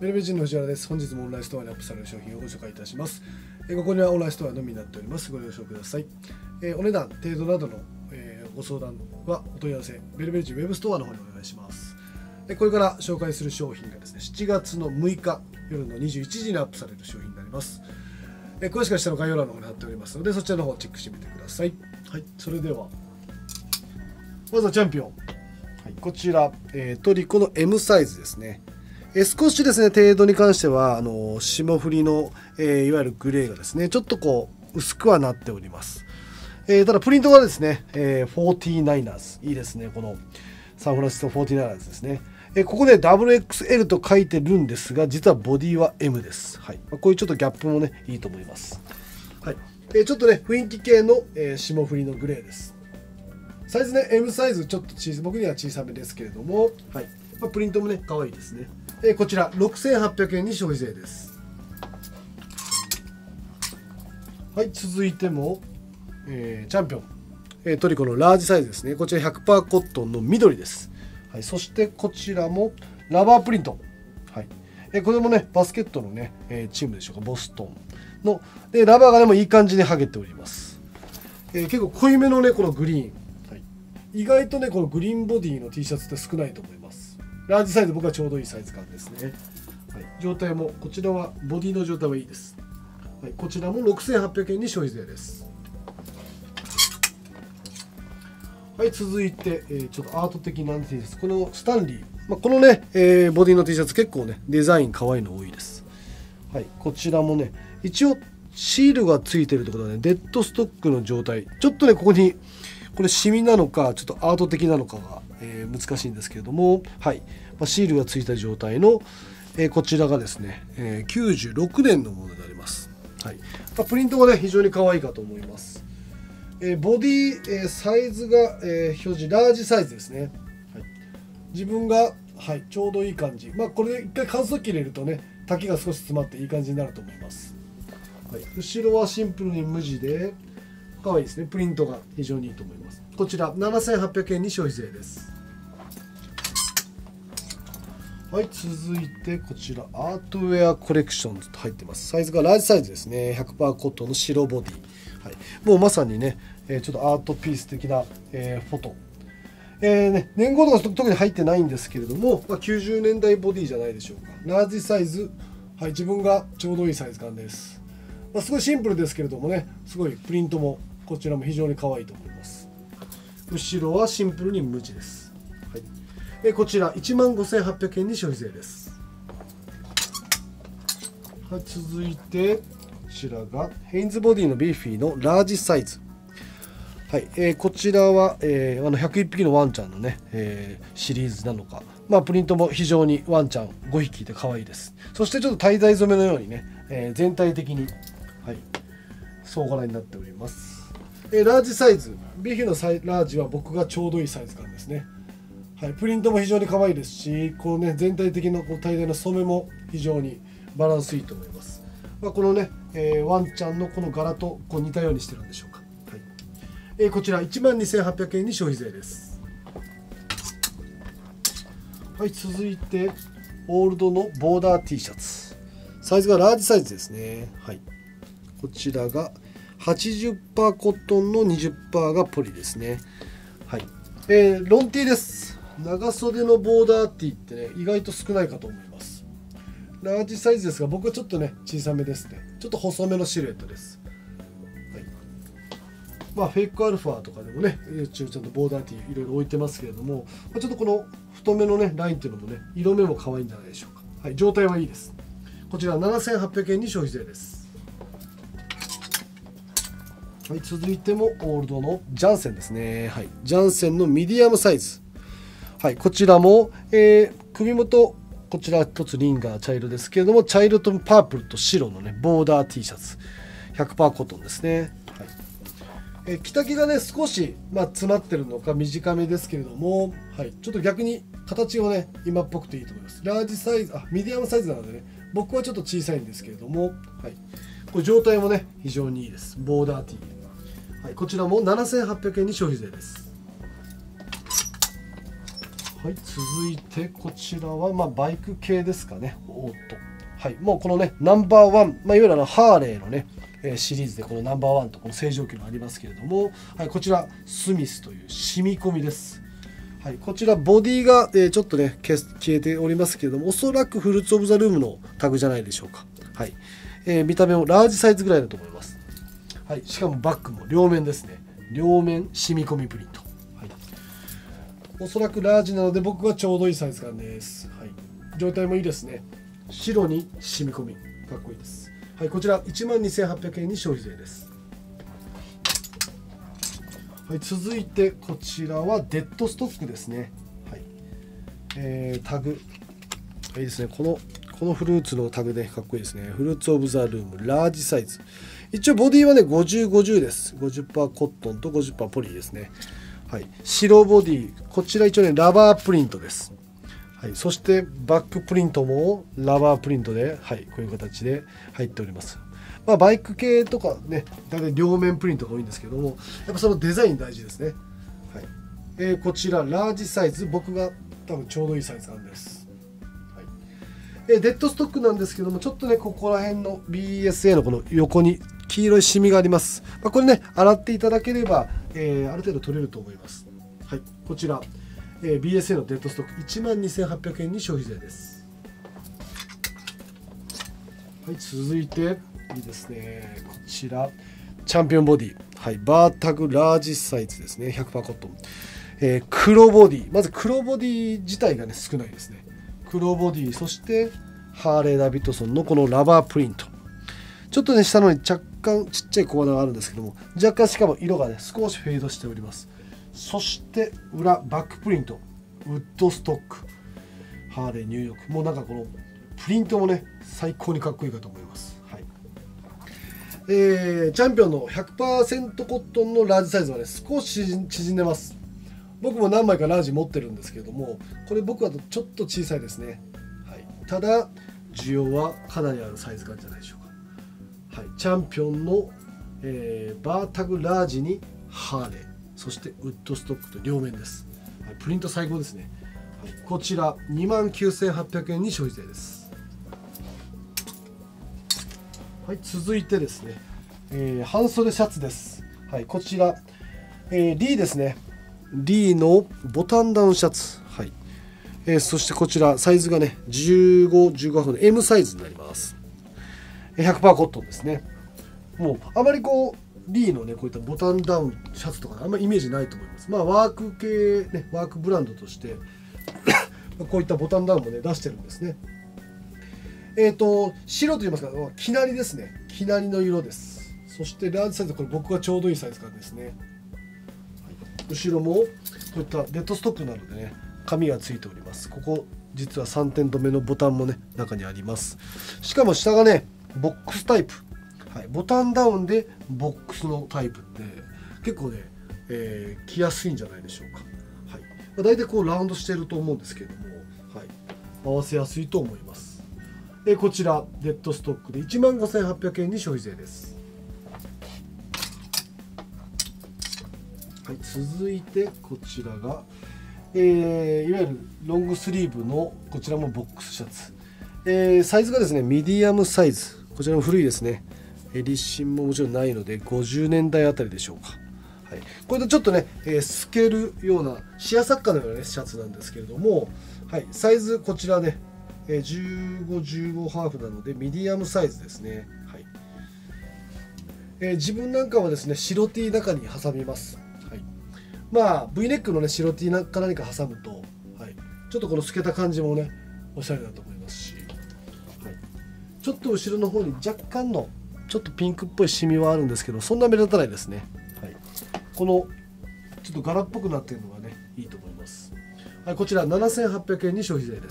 ベルベジンの藤原です。本日もオンラインストアにアップされる商品をご紹介いたします。ここにはオンラインストアのみになっております。ご了承ください。お値段、程度などのご相談はお問い合わせ、ベルベジンウェブストアの方にお願いします。これから紹介する商品がですね、7月の6日夜の21時にアップされる商品になります。詳しくは下の概要欄の方に貼っておりますので、そちらの方をチェックしてみてください。はい、それでは、まずはチャンピオン。はい、こちら、トリコの M サイズですね。少しですね、程度に関しては霜降りの、いわゆるグレーがですね、ちょっとこう薄くはなっております。ただプリントがですね、49ers いいですね。このサンフランシスコ 49ers ですね。ここで WXL と書いてるんですが、実はボディは M です。はい、こういうちょっとギャップもねいいと思います。はい、ちょっとね雰囲気系の、霜降りのグレーです。サイズね M サイズちょっと僕には小さめですけれども、はい、プリントもね可愛いですね。こちら6800円に消費税です。はい、続いても、チャンピオン、トリコのラージサイズですね。こちら 100% コットンの緑です。はい、そしてこちらもラバープリント。はい、これもねバスケットのね、チームでしょうか、ボストンのでラバーがねもいい感じに剥げております。結構濃いめのねこのグリーン、はい、意外とねこのグリーンボディの T シャツって少ないと思います。ラージサイズ僕はちょうどいいサイズ感ですね。はい、状態もこちらはボディの状態はいいです。はい、こちらも6800円に消費税です。はい、続いて、ちょっとアート的な T シャツ、このスタンリー、このね、ボディの T シャツ結構ねデザイン可愛いの多いです。はい、こちらもね一応シールがついてるってことはねデッドストックの状態、ちょっとねここにこれシミなのかちょっとアート的なのかが、難しいんですけれども、はい、シールがついた状態の、こちらがですね、96年のものになります。はい、プリントがね非常に可愛いかと思います。ボディ、サイズが、表示ラージサイズですね。はい、自分が、はい、ちょうどいい感じ。これで一回乾燥機入れるとね丈が少し詰まっていい感じになると思います。はい、後ろはシンプルに無地で可愛いですね。プリントが非常にいいと思います。こちら7800円に消費税です。はい、続いてこちらアートウェアコレクションと入ってます。サイズがラージサイズですね。 100% コットンの白ボディ、はい、もうまさにね、ちょっとアートピース的な、フォト、年号とか特に入ってないんですけれども、90年代ボディじゃないでしょうか。ラージサイズ、はい、自分がちょうどいいサイズ感です。すごいシンプルですけれどもね、すごいプリントもこちらも非常に可愛いと思います。後ろはシンプルに無地です。はい、こちら15800円に消費税です。はい、続いてこちらがヘインズボディのビーフィーのラージサイズ。はい、こちらは、101匹のワンちゃんのね、シリーズなのか、プリントも非常にワンちゃん5匹で可愛いです。そしてちょっと滞在染めのようにね、全体的に、はい、総柄になっております。ラージサイズ、ビーフィーのラージは僕がちょうどいいサイズ感ですね。はい、プリントも非常に可愛いですし、こうね全体的なこう滞在の染めも非常にバランスいいと思います。このね、ワンちゃんのこの柄とこう似たようにしてるんでしょうか。はい、こちら12800円に消費税です。はい、続いてオールドのボーダー T シャツ、サイズがラージサイズですね。はい、こちらが 80% コットンの 20% がポリですね。はい、ロン T です。長袖のボーダー T ってね意外と少ないかと思います。ラージサイズですが僕はちょっとね小さめですね。ちょっと細めのシルエットです。はい、フェイクアルファとかでもねちゃんとボーダー T いろいろ置いてますけれども、ちょっとこの太めのねラインっていうのもね色目も可愛いんじゃないでしょうか。はい、状態はいいです。こちら7800円に消費税です。はい、続いてもオールドのジャンセンですね。はい、ジャンセンのミディアムサイズ。はい、こちらも、首元こちら一つリンガー茶色ですけれども、茶色とパープルと白のねボーダー T シャツ 100% コットンですね。はい、着丈がね少し、詰まってるのか短めですけれども、はい、ちょっと逆に形がね今っぽくていいと思います。ラージサイズ、ミディアムサイズなのでね僕はちょっと小さいんですけれども、はい、これ状態もね非常にいいです。ボーダー T、はい、こちらも7800円に消費税です。 はい、続いてこちらは、バイク系ですかね。おっと、はい、もうこのねナンバーワン、いわゆるハーレーのねシリーズでこのナンバーワンとこの正常期のありますけれども、はい、こちらスミスという染み込みです。はい、こちらボディが、ちょっとね消えておりますけれども、おそらくフルーツオブザルームのタグじゃないでしょうか。はい、見た目もラージサイズぐらいだと思います。はい、しかもバッグも両面ですね。両面染み込みプリント。はい、おそらくラージなので僕はちょうどいいサイズ感です。はい、状態もいいですね。白に染み込みかっこいいです。はい、こちら12,800円に消費税です。はい、続いてこちらはデッドストックですね。はい、タグいいですね。このフルーツのタグでかっこいいですね。フルーツオブザルームラージサイズ。一応ボディはね50、50です。50% コットンと50% ポリーですね。はい、白ボディ、こちら一応ねラバープリントです。はい、そしてバックプリントもラバープリントで、はい、こういう形で入っております。バイク系とかね、大体両面プリントが多いんですけども、やっぱそのデザイン大事ですね。はい、こちらラージサイズ、僕が多分ちょうどいいサイズ感です。はい、デッドストックなんですけども、ちょっとねここら辺の BSA のこの横に黄色いシミがあります。これね洗っていただければ、ある程度取れると思います。はい、こちらBSA のデッドストック12,800円に消費税です。はい、続いていいですね、こちらチャンピオンボディ、はい、バータグラージサイズですね。 100% コットン、黒ボディ、まず黒ボディ自体がね少ないですね。黒ボディ、そしてハーレー・ダビッドソンのこのラバープリント、ちょっとね下のに若干ちっちゃい小穴があるんですけども、若干しかも色がね少しフェードしております。そして裏バックプリントウッドストックハーレーニューヨーク、もうなんかこのプリントもね最高にかっこいいかと思います。はい、チャンピオンの 100% コットンのラージサイズはね少し縮んでます。僕も何枚かラージ持ってるんですけれども、これ僕はちょっと小さいですね。はい、ただ需要はかなりあるサイズ感じゃないでしょうか。はい、チャンピオンの、バータグラージにハーレー、そしてウッドストックと両面です。はい、プリント最高ですね。はい、こちら29,800円に消費税です。はい、続いてですね、半袖シャツです。はい、こちら、リーですね。リーのボタンダウンシャツ。はい、そしてこちらサイズがね15、15分の M サイズになります。100% コットンですね。もうあまりこうリーのねこういったボタンダウンシャツとかあんまりイメージないと思います。ワーク系ね、ワークブランドとしてこういったボタンダウンもね出してるんですね。白と言いますか、生成りですね。生成りの色です。そしてラージサイズ、これ僕はちょうどいいサイズ感ですね。はい、後ろもこういったデッドストックなのでね紙がついております。ここ実は3点止めのボタンもね中にあります。しかも下がねボックスタイプ。はい、ボタンダウンでボックスのタイプって結構ね、着やすいんじゃないでしょうか。はい、大体こうラウンドしてると思うんですけども、はい、合わせやすいと思います。こちらデッドストックで15,800円に消費税です。はい、続いてこちらが、いわゆるロングスリーブのこちらもボックスシャツ、サイズがですねミディアムサイズ、こちらも古いですね。襟芯ももちろんないので50年代あたりでしょうか。はい、これでちょっとね、透けるようなシアサッカーのような、ね、シャツなんですけれども、はい、サイズこちらね、15、15ハーフなのでミディアムサイズですね。はい、自分なんかはですね白 T 中に挟みます。はい、V ネックのね白 T か何か挟むと、はい、ちょっとこの透けた感じもねおしゃれだと思いますし、はい、ちょっと後ろの方に若干のちょっとピンクっぽいシミはあるんですけど、そんな目立たないですね。はい、このちょっと柄っぽくなっているのがねいいと思います。はい、こちら7,800円に消費税です。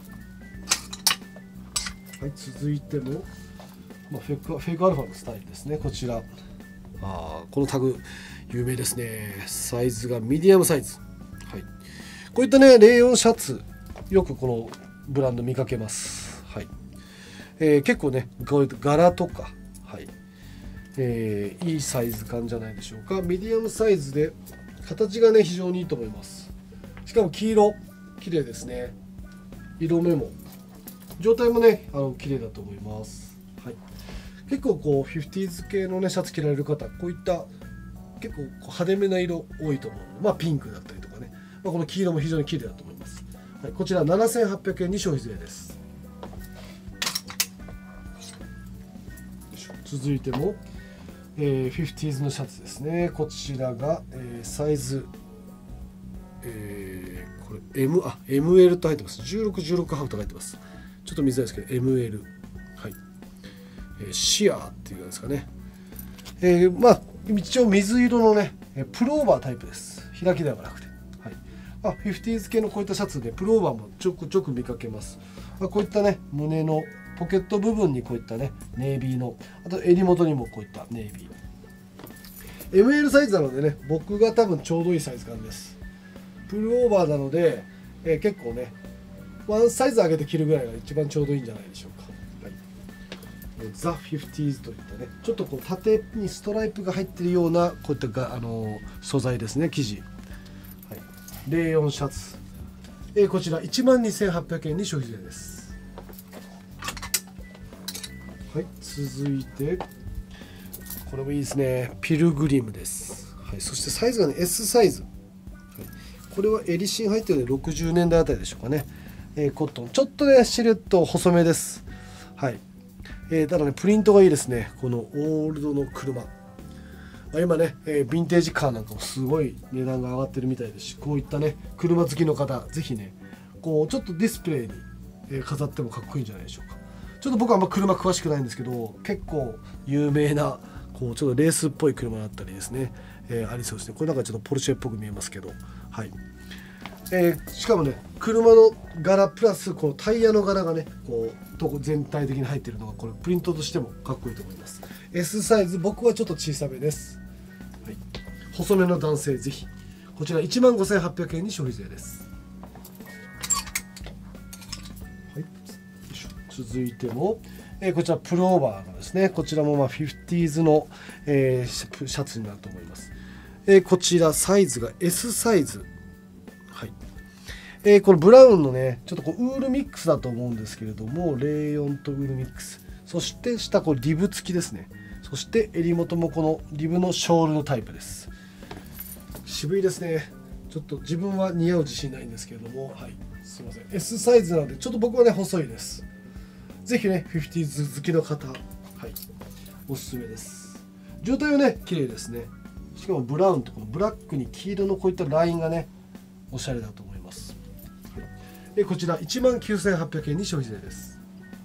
はい、続いても、フェイクアルファのスタイルですね。こちらこのタグ有名ですね。サイズがミディアムサイズ。はい、こういったねレイヨンシャツよくこのブランド見かけます。はい、結構ねこういう柄とか、はい、いいサイズ感じゃないでしょうか。ミディアムサイズで形がね非常にいいと思います。 しかも黄色綺麗ですね。色目も状態もね綺麗だと思います。はい、結構こう 50s 系のねシャツ着られる方、こういった結構派手めな色多いと思うので、まあ、ピンクだったりとかね、まあ、この黄色も非常に綺麗だと思います。はい、こちら7800円に消費税です。続いても、50s のシャツですね。こちらが、サイズ、これ ML と入ってます。16ハーフと書いてます。ちょっと見づらいですけど ML、はい、シアーっていうんですかね。まあ一応水色のねプルオーバータイプです。開きではなくて、はい、50s 系のこういったシャツでプルオーバーもちょくちょく見かけます。こういったね胸のポケット部分にこういったねネイビーの、あと襟元にもこういったネイビー、 ML サイズなのでね、僕が多分ちょうどいいサイズ感です。プルオーバーなので、結構ねワンサイズ上げて着るぐらいが一番ちょうどいいんじゃないでしょうか。ザ・50s といったね、ちょっとこう縦にストライプが入っているようなこういった素材ですね、生地、はい、04シャツ、こちら12,800円に消費税です。はい、続いてこれもいいですね、ピルグリムです。はい、そしてサイズがね S サイズ、はい、これは襟芯入ってるので60年代あたりでしょうかね。コットン、ちょっとねシルエット細めです。はい、ただねプリントがいいですね。このオールドの車、今ね、ヴィンテージカーなんかもすごい値段が上がってるみたいですし、こういったね車好きの方ぜひねこうちょっとディスプレイに飾ってもかっこいいんじゃないでしょうか。ちょっと僕はあんま車詳しくないんですけど、結構有名なこうちょっとレースっぽい車だったりですね、ありそうですね。これなんかちょっとポルシェっぽく見えますけど、はい、しかもね車の柄プラスこのタイヤの柄がねこう全体的に入っているのがこれプリントとしてもかっこいいと思います。 S サイズ、僕はちょっと小さめです。はい、細めの男性ぜひこちら15,800円に消費税です。はい、続いても、こちらプルオーバーのですね、こちらもまあ 50s の、シャツになると思います。こちらサイズが S サイズ、はい、このブラウンのねちょっとこうウールミックスだと思うんですけれども、04とウールミックス、そして下こうリブ付きですね。そして襟元もこのリブのショールのタイプです。渋いですね。ちょっと自分は似合う自信ないんですけれども、はい、すいません S サイズなのでちょっと僕はね細いです。ぜひね 50s 好きの方、はい、おすすめです。状態はね綺麗ですね。しかもブラウンとこのブラックに黄色のこういったラインがねおしゃれだと思います。こちら19,800円に消費税です。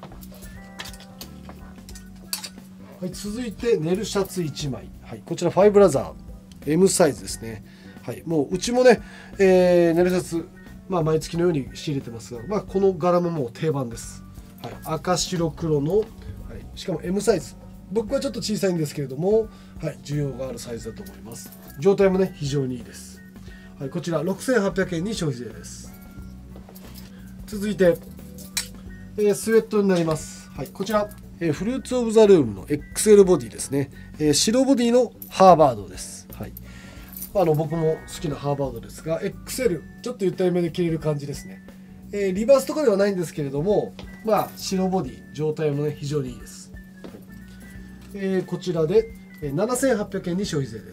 はい、続いてネルシャツ1枚、はい、こちらファイブラザー M サイズですね。はい、もううちもね、ネルシャツ、まあ、毎月のように仕入れてますが、まあ、この柄ももう定番です。はい、赤白黒の、はい、しかも M サイズ、僕はちょっと小さいんですけれども、はい、需要があるサイズだと思います。状態もね非常にいいです。はい、こちら6,800円に消費税です。続いて、スウェットになります。はい、こちら、フルーツオブザルームの XL ボディですね。白ボディのハーバードです。はい、僕も好きなハーバードですが XL ちょっとゆったりめで着れる感じですね。リバースとかではないんですけれども、まあ白ボディ状態もね非常にいいです。はい、こちらで7,800円に消費税です。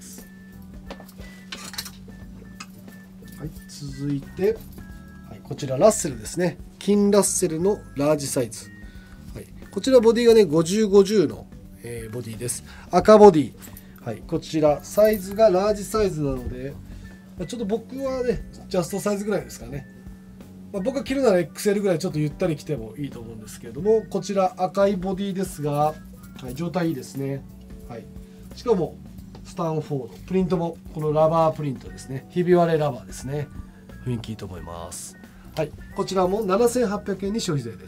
はい、続いて、はい、こちらラッセルですね。金ラッセルのラージサイズ、はい、こちらボディがね50/50の、ボディです。赤ボディ、はい、こちらサイズがラージサイズなので、ちょっと僕はねジャストサイズぐらいですかね。僕が着るなら XL ぐらいちょっとゆったり着てもいいと思うんですけれども、こちら赤いボディですが、はい、状態いいですね。はい、しかもスタンフォードプリントもこのラバープリントですね。ひび割れラバーですね。雰囲気いいと思います。はい、こちらも7,800円に消費税です。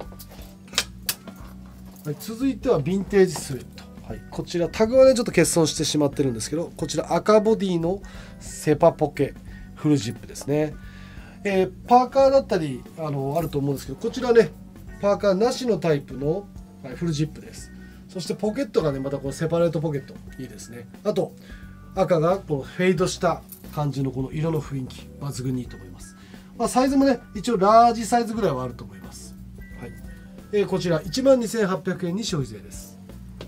はい、続いてはヴィンテージスウェット。はい、こちらタグはねちょっと欠損してしまってるんですけど、こちら赤ボディのセパポケフルジップですね。パーカーだったりあると思うんですけど、こちらねパーカーなしのタイプの、はい、フルジップです。そしてポケットがねまたこのセパレートポケットいいですね。あと赤がこのフェードした感じのこの色の雰囲気抜群にいいと思います。サイズもね一応ラージサイズぐらいはあると思います。はい、こちら12,800円に消費税です。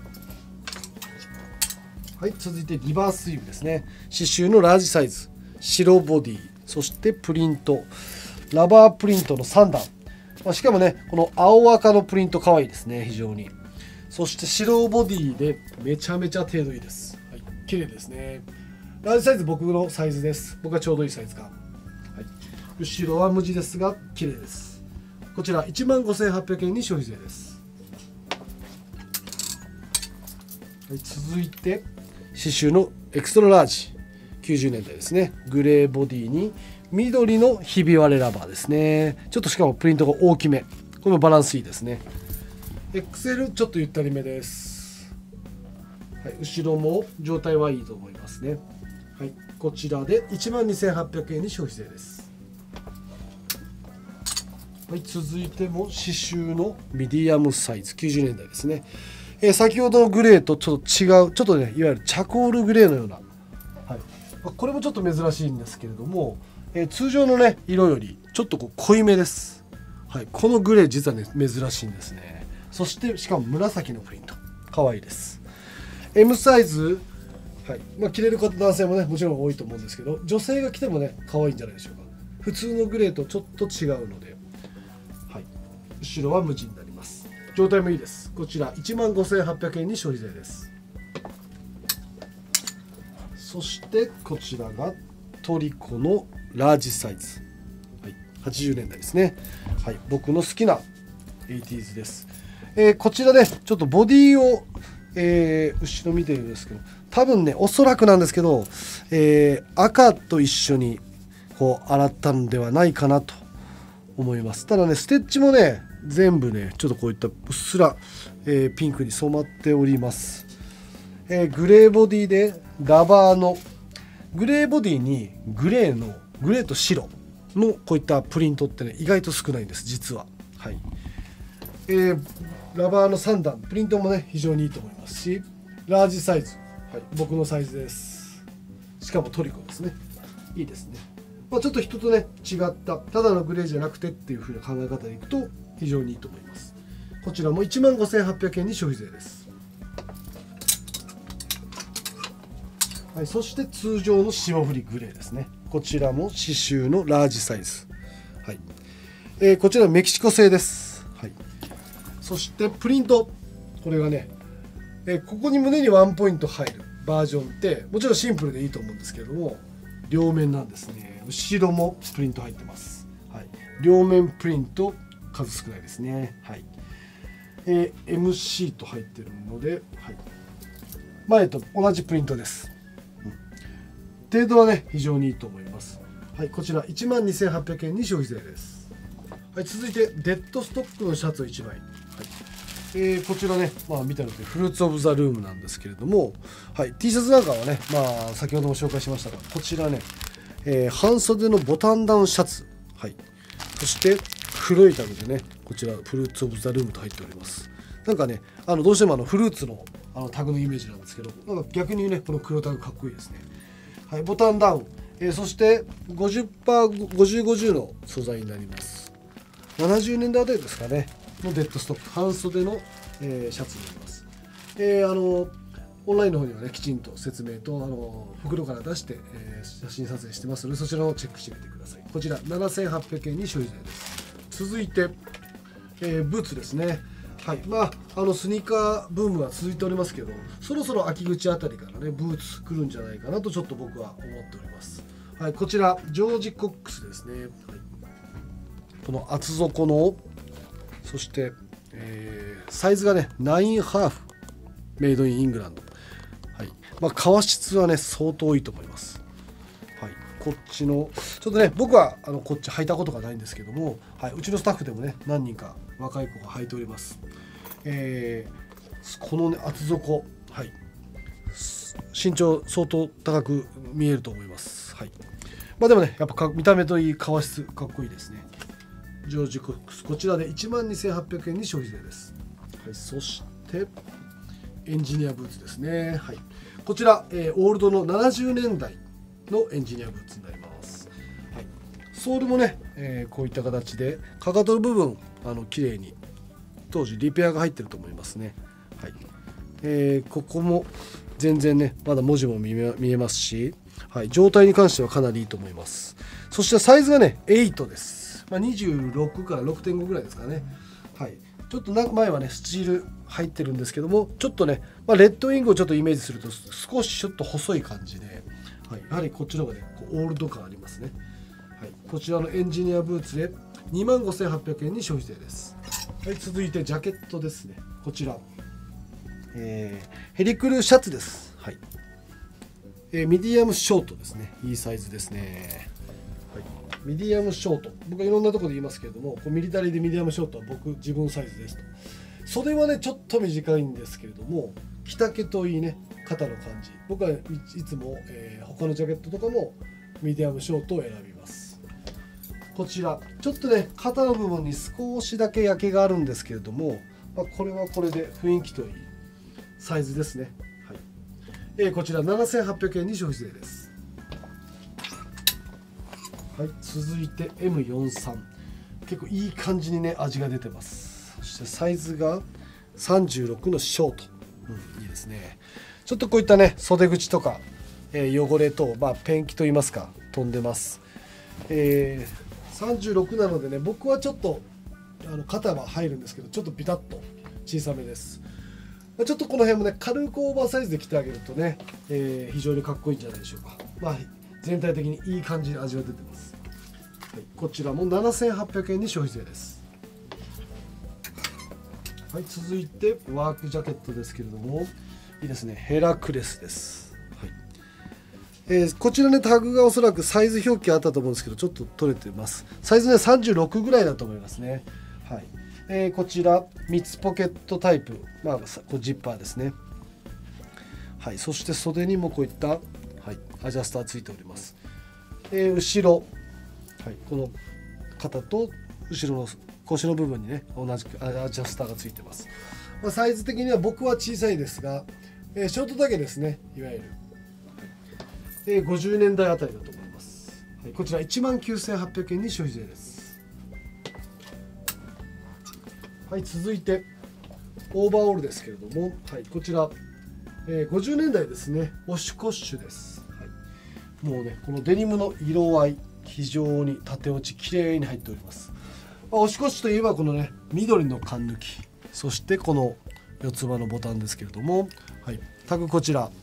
はい、続いてリバーススリーブですね。刺繍のラージサイズ、白ボディ、そしてプリント、ラバープリントの3段、しかもねこの青赤のプリント可愛いですね、非常に。そして白ボディでめちゃめちゃ程度いいです。はい、綺麗ですね。ラージサイズ僕のサイズです。僕はちょうどいいサイズか。はい、後ろは無地ですが綺麗です。こちら15,800円に消費税です。はい、続いて刺繍のエクストララージ、90年代ですね。グレーボディに緑のひび割れラバーですね。ちょっとしかもプリントが大きめ、このバランスいいですね。XL ちょっとゆったりめです。はい、後ろも状態はいいと思いますね。はい、こちらで12,800円に消費税です。はい、続いても刺繍のミディアムサイズ、90年代ですね。先ほどのグレーとちょっと違う、ちょっとねいわゆるチャコールグレーのような、はい、これもちょっと珍しいんですけれども、通常のね色よりちょっとこう濃いめです。はい、このグレー実はね珍しいんですね。そしてしかも紫のプリント可愛いです。 M サイズ、はい、着れる方男性もねもちろん多いと思うんですけど、女性が着てもね可愛いんじゃないでしょうか。普通のグレーとちょっと違うので、はい、後ろは無地になります。状態もいいです。こちら15,800円に消費税です。そしてこちらがトリコのラージサイズ、はい、80年代ですね。はい、僕の好きな 80s です。こちらでちょっとボディを、後ろ見てるんですけど、多分ねおそらくなんですけど、赤と一緒にこう洗ったのではないかなと思います。ただねステッチもね全部ねちょっとこういったうっすら、ピンクに染まっております。グレーボディでラバーのグレーボディにグレーと白のこういったプリントってね意外と少ないんです実は。はい、ラバーの3段プリントもね非常にいいと思いますし、ラージサイズ、はい、僕のサイズです。しかもトリコですね。いいですね。ちょっと人とね違ったただのグレーじゃなくてっていう風な考え方でいくと非常にいいと思います。こちらも15,800円に消費税です。はい、そして通常の霜降りグレーですね。こちらも刺繍のラージサイズ、はい、こちらメキシコ製です。はい、そしてプリント、これがね、ここに胸にワンポイント入るバージョンってもちろんシンプルでいいと思うんですけれども、両面なんですね。後ろもプリント入ってます。はい、両面プリント数少ないですね。はい、M シート入ってるので、はい、前と同じプリントです。程度はね非常にいいと思います。はい、こちら12,800円に消費税です。はい、続いてデッドストックのシャツ1枚、はい、こちらね、見たのでフルーツオブザルームなんですけれども、はい、T シャツなんかはね、先ほども紹介しましたが、こちらね、半袖のボタンダウンシャツ、はい、そして黒いタグでねこちらフルーツオブザルームと入っております。なんかねどうしてもフルーツのタグのイメージなんですけど、なんか逆にねこの黒タグかっこいいですね。はい、ボタンダウン、そして 50%5050 の素材になります。70年代あたりですかねのデッドストック半袖の、シャツになります。オンラインの方にはねきちんと説明と袋から出して、写真撮影してますので、そちらをチェックしてみてください。こちら7,800円に消費税です。続いて、ブーツですね。はい、スニーカーブームは続いておりますけど、そろそろ秋口あたりからねブーツ来るんじゃないかなとちょっと僕は思っております。はい、こちらジョージ・コックスですね。はい、この厚底の、そして、サイズがね9ハーフメイドインイングランド、はい、革質はね相当いいと思います。はい、こっちのちょっとね僕はこっち履いたことがないんですけども、はい、うちのスタッフでもね何人か若い子が履いております。このね厚底、はい、身長相当高く見えると思います。はい、でもねやっぱ見た目といい革質かっこいいですね。ジョージ・コックス、こちらで12,800円に消費税です。はい、そしてエンジニアブーツですね。はい、こちら、オールドの70年代のエンジニアブーツになります。はい、ソールもね、こういった形でかかとの部分綺麗に当時リペアが入ってると思いますね。はい、ここも全然ねまだ文字も見えますし、はい、状態に関してはかなりいいと思います。そしてサイズがね8です。26から 6.5 ぐらいですかね。はい、ちょっと前はねスチール入ってるんですけども、ちょっとね、レッドウィングをちょっとイメージすると少しちょっと細い感じで、はい、やはりこっちの方がねオールド感ありますね。はい、こちらのエンジニアブーツで 25,800 円に消費税です。はい、続いてジャケットですね。こちら、ヘリクルシャツです。はい、ミディアムショートですね。いいサイズですね。はい、ミディアムショート、僕はいろんなところで言いますけれども、ミリタリーでミディアムショートは僕自分サイズですと。袖はねちょっと短いんですけれども、着丈といいね肩の感じ、僕はいつも、他のジャケットとかもミディアムショートを選びます。こちらちょっとね肩の部分に少しだけ焼けがあるんですけれども、これはこれで雰囲気といいサイズですね。はい、こちら 7,800 円に消費税です。はい、続いて M43、 結構いい感じにね味が出てます。そしてサイズが36のショート、いいですね。ちょっとこういったね袖口とか、汚れと、ペンキといいますか飛んでます。36なのでね、僕はちょっと肩は入るんですけど、ちょっとビタッと小さめです。ちょっとこの辺もね軽くオーバーサイズで着てあげるとね、非常にかっこいいんじゃないでしょうか。全体的にいい感じに味が出てます。はい、こちらも 7,800 円に消費税です。はい、続いてワークジャケットですけれども、いいですね、ヘラクレスです。はい、こちらねタグがおそらくサイズ表記あったと思うんですけど、ちょっと取れてます。サイズね36ぐらいだと思いますね。はい、こちら3つポケットタイプ、ジッパーですね。はい、そして袖にもこういった、はい、アジャスターついております。後ろ、はい、この肩と後ろの腰の部分にね同じくアジャスターがついてます。サイズ的には僕は小さいですが、ショート丈ですね、いわゆる、50年代あたりだと思います。はい、こちら 19,800 円に消費税です。はい、続いてオーバーオールですけれども、はい、こちら、50年代ですね、ウォッシュコッシュです。はい、もうねこのデニムの色合い非常に縦落ちきれいに入っております。ウォッシュコッシュといえばこのね緑の缶抜き、そしてこの四つ葉のボタンですけれども、はい、タグこちら、はい、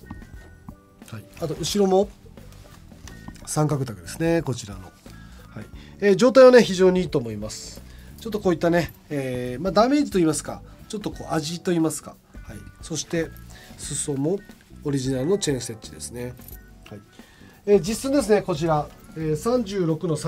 あと後ろも三角タグですね、こちらの、はい、状態はね非常にいいと思います。ちょっとこういったね、ダメージといいますか、ちょっとこう味といいますか、はい、そして裾もオリジナルのチェーンステッチですね。はい、実寸ですね、こちら、36の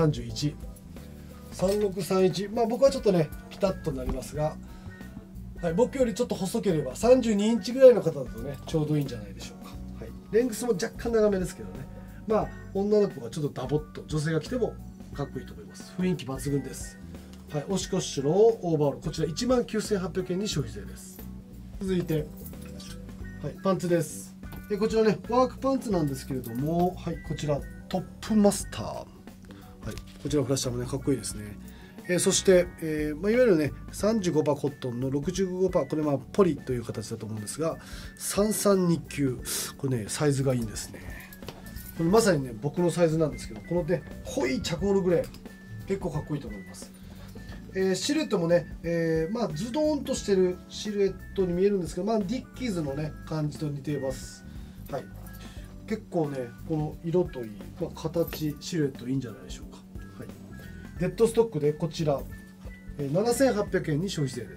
31、3631、僕はちょっとねピタッとなりますが、はい、僕よりちょっと細ければ32インチぐらいの方だとねちょうどいいんじゃないでしょうか。はい、レングスも若干長めですけどね、女の子がちょっとダボっと女性が着てもかっこいいと思います。雰囲気抜群です。はい、オシコッシュのオーバーオール、こちら 19,800 円に消費税です。続いて、はい、パンツです。こちらねワークパンツなんですけれども、はい、こちらトップマスター、はい、こちらフラッシャーもねかっこいいですね。そして、いわゆるね 35% コットンの 65%、 これポリという形だと思うんですが、3329、これねサイズがいいんですね。これまさにね僕のサイズなんですけど、このね濃いチャコールグレー結構かっこいいと思います。シルエットもね、ズドーンとしてるシルエットに見えるんですけど、ディッキーズのね感じと似ています。はい、結構ねこの色といい、形シルエットいいんじゃないでしょうか。はい、デッドストックでこちら、7,800 円に消費税です。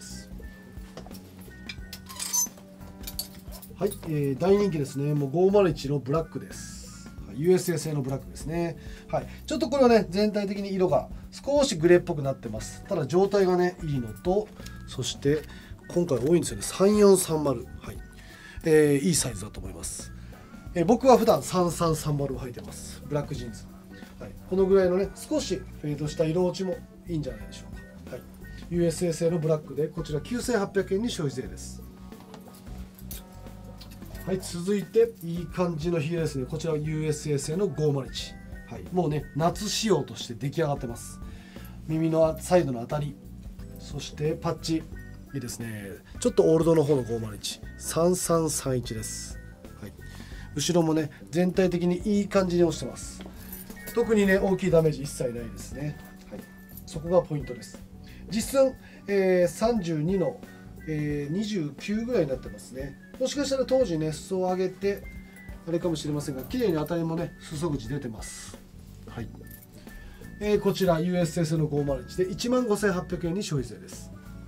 はい、大人気ですね、もう501のブラックです。USA 製のブラックですね。はい、ちょっとこれはね全体的に色が少しグレーっぽくなってます。ただ状態がねいいのと、そして今回多いんですよね、3430、はい、いいサイズだと思います。僕は普段3330を履いてます、ブラックジーンズ。はい、このぐらいのね少しフェードした色落ちもいいんじゃないでしょうか。はい、USA 製のブラックでこちら 9,800 円に消費税です。 はい、続いていい感じのひげですね。こちらは USA 製の501、はい、もうね夏仕様として出来上がってます。耳のサイドのあたり、そしてパッチいいですね。ちょっとオールドの方の5013331です、はい、後ろもね全体的にいい感じに押してます。特にね大きいダメージ一切ないですね、はい、そこがポイントです。実寸、32の、29ぐらいになってますね。もしかしたら当時ね裾を上げてあれかもしれませんが、綺麗に当たりもね裾口出てます、はい。こちら USS の501で 15,800 円に消費税です。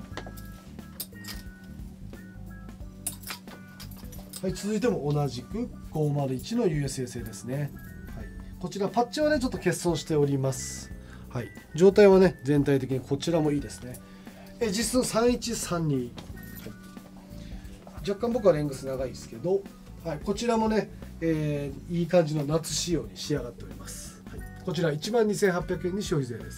はい、続いても同じく501の USA 製ですね、はい、こちらパッチはねちょっと欠損しております、はい、状態はね全体的にこちらもいいですね。実寸3132、はい、若干僕はレングス長いですけど、はい、こちらもね、いい感じの夏仕様に仕上がっております、はい、こちら 12,800 円に消費税です。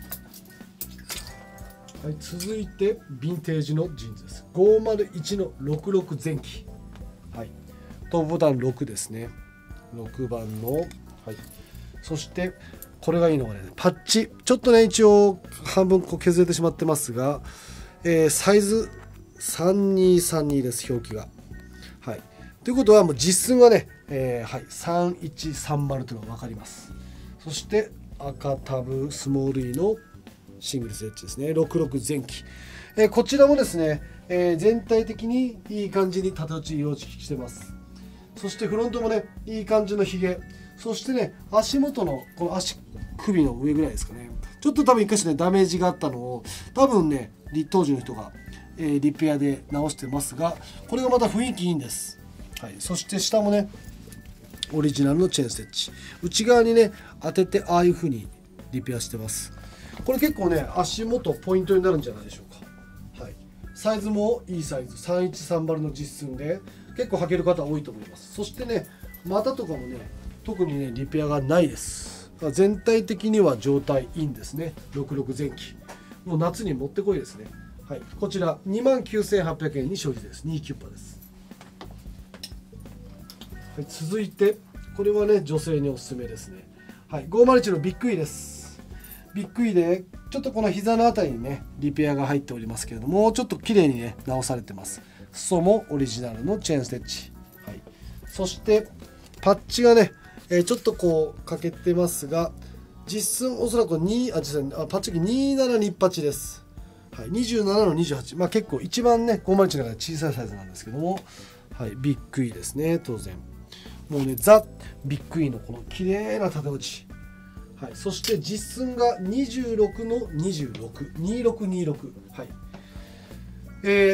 はい、続いてヴィンテージのジーンズです。501の66前期、はい、トップボタン6ですね。6番の、はい、そしてこれがいいのがねパッチちょっとね一応半分こう削れてしまってますが、サイズ3232です表記が、はい、ということはもう実寸はね、はい、3130というのが分かります。そして赤タブスモール E のシングルスエッジですね。66前期、こちらもですね、全体的にいい感じに縦落ち色落ちしてます。そしてフロントもねいい感じのひげ、そしてね足元のこの足首の上ぐらいですかね、ちょっと多分一箇所ねダメージがあったのを多分ね当時の人が、リペアで直してますが、これがまた雰囲気いいんです、はい、そして下もねオリジナルのチェーンステッチ、内側にね当ててああいう風にリペアしてます。これ結構ね足元ポイントになるんじゃないでしょうか、はい、サイズもいいサイズ3130の実寸で結構履ける方多いと思います。そしてね股とかもね特にねリペアがないです。全体的には状態いいんですね。66前期もう夏にもってこいですね、はい、こちら 29,800 円に消費税です。2キュッパです、はい、続いてこれはね女性におすすめですね、はい、501のビッグイです。ビッグイでちょっとこの膝のあたりにねリペアが入っておりますけれども、ちょっと綺麗にね直されてます。裾もオリジナルのチェーンステッチ、はい、そしてパッチがね、ちょっとこう欠けてますが、実寸おそらくパッチ2728です、はい、27の28、まあ、結構一番ね501の中で小さいサイズなんですけども、はい、ビッグイですね。当然もうねザ・ビッグイのこの綺麗な縦落ち、はい、そして実寸が26の262626、はい、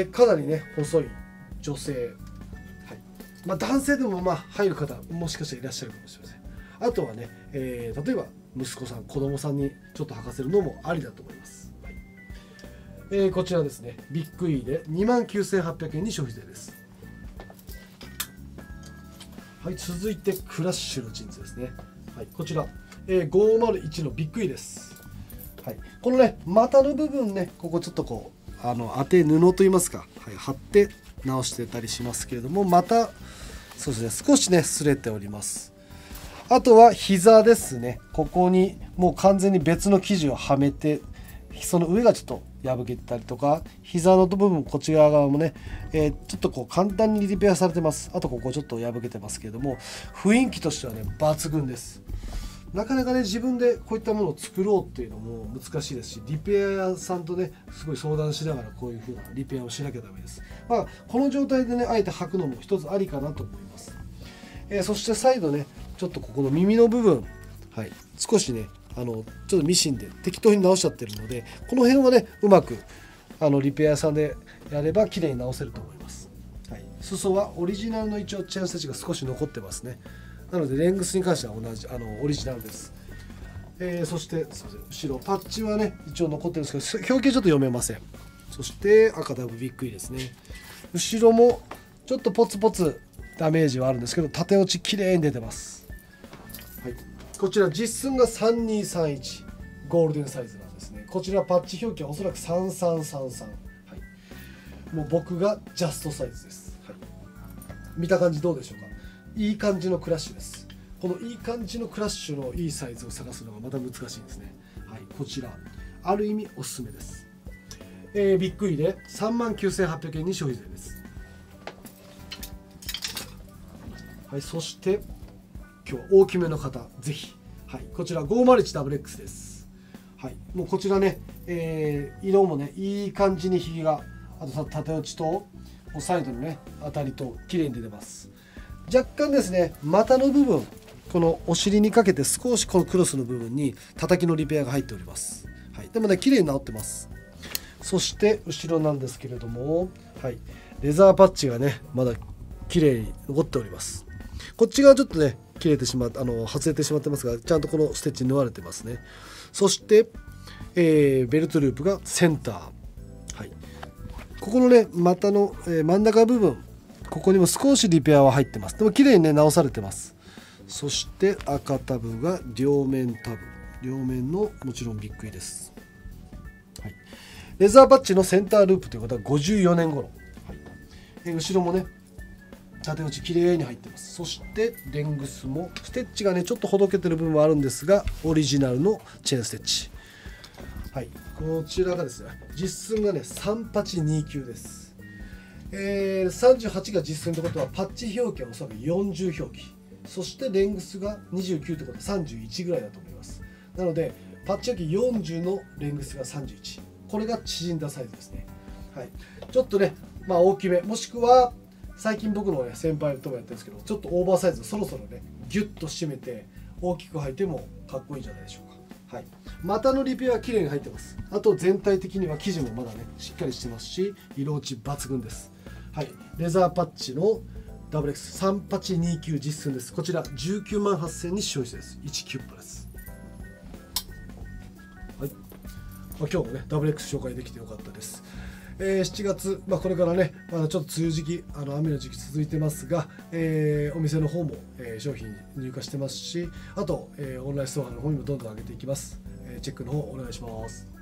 かなりね細い女性、はい、まあ、男性でもまあ入る方もしかしたらいらっしゃるかもしれません。あとはね、例えば息子さん子供さんにちょっと履かせるのもありだと思います、はい。こちらですねビッグイで 29,800 円に消費税です。はい、続いてクラッシュのジーンズですね、はい、こちら、501のビッグイです、はい、このね股の部分ねここちょっとこう当て布といいますか、はい、貼って直してたりしますけれども、またそうですね少しね擦れております。あとは膝ですね、ここにもう完全に別の生地をはめてその上がちょっと破けたりとか、膝の部分こっち側もね、ちょっとこう簡単にリペアされてます。あとここちょっと破けてますけれども、雰囲気としてはね抜群です。なかなかね自分でこういったものを作ろうっていうのも難しいですし、リペア屋さんとねすごい相談しながらこういう風なリペアをしなきゃダメです。まあこの状態でねあえて履くのも一つありかなと思います。そして再度ねちょっとここの耳の部分、はい、少しねちょっとミシンで適当に直しちゃってるので、この辺はねうまくリペア屋さんでやれば綺麗に直せると思います、はい。裾はオリジナルの一応チェーンステッチが少し残ってますね。なのでレングスに関しては同じオリジナルです。そしてすいません後ろパッチはね一応残ってるんですけど表記ちょっと読めません。そして赤ダブビッグイですね。後ろもちょっとポツポツダメージはあるんですけど縦落ち綺麗に出てます、はい。こちら実寸が3231ゴールデンサイズなんですね。こちらパッチ表記はおそらく3333、はい、もう僕がジャストサイズです、はい。 見た感じどうでしょうか。いい感じのクラッシュです。このいい感じのクラッシュのいいサイズを探すのがまた難しいんですね。はい、こちらある意味おすすめです。びっくりで39,800円に消費税です。はい、そして今日は大きめの方ぜひ、はい、こちら 501XX です。はい、もうこちらね、色もねいい感じにひげが、あと縦落ちとサイドのね当たりと綺麗に出てます。若干ですね股の部分、このお尻にかけて少しこのクロスの部分に叩きのリペアが入っております。はい、でもね綺麗に治ってます。そして後ろなんですけれども、はい、レザーパッチがねまだ綺麗に残っております。こっち側ちょっとね切れてしまって外れてしまってますが、ちゃんとこのステッチ縫われてますね。そして、ベルトループがセンター、はい、ここのね股の、真ん中部分、ここにも少しリペアは入ってます。でも綺麗にね直されてます。そして赤タブが両面タブ、両面のもちろんびっくりです。はい、レザーパッチのセンターループということは54年頃、はい、後ろもね縦打ち綺麗に入ってます。そしてレングスもステッチがねちょっとほどけてる部分はあるんですが、オリジナルのチェーンステッチ。はい、こちらがですね実寸がね3829です。38が実寸ってことはパッチ表記はおそらく40表記、そしてレングスが29ってことは31ぐらいだと思います。なのでパッチ表記40のレングスが31、これが縮んだサイズですね。はい、ちょっとね大きめ、もしくは最近僕の、ね、先輩ともやってるんですけど、ちょっとオーバーサイズそろそろねギュッと締めて大きく履いてもかっこいいんじゃないでしょうか。はい、股のリペアは綺麗に入ってます。あと全体的には生地もまだねしっかりしてますし、色落ち抜群です。はい、レザーパッチの WX3829 実寸です。こちら198,000に消費税です。1キュッパです。はい、今日もね WX 紹介できてよかったです。7月、これからねまだちょっと梅雨時期、雨の時期続いてますが、お店の方も、商品入荷してますし、あと、オンラインストアの方にもどんどん上げていきます。チェックの方お願いします。